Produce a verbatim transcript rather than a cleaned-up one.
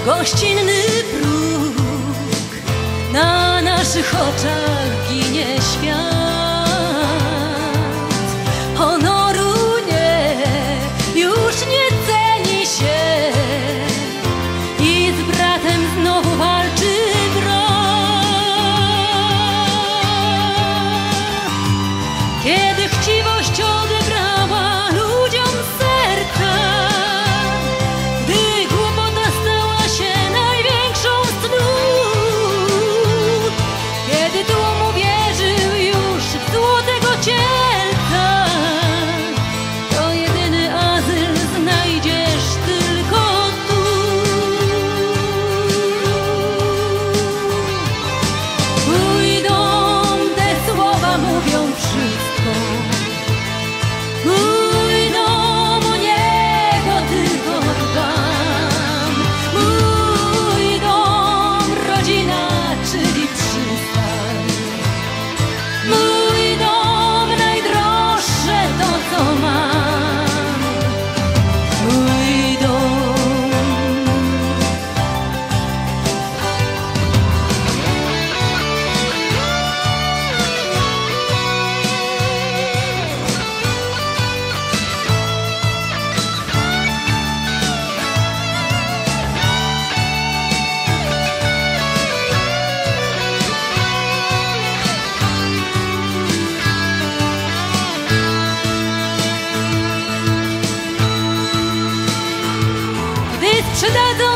gościnny próg, na naszych oczach ginie świat. Honoru nie, już nie ceni się i z bratem znowu walczy brat. Kiedy chciwość odebrała ludziom serca, gdy głupota stała się największą z cnót, kiedy tłum uwierzył już w złotego cielca, to jedyny azyl znajdziesz tylko tu. Mój dom, te słowa mówią wszystko. Mój dom, o niego tylko dbam. Mój dom, rodzina, czyli przystań. Mój dom, najdroższe to, co mam. Mój dom. Gdy sprzedadzą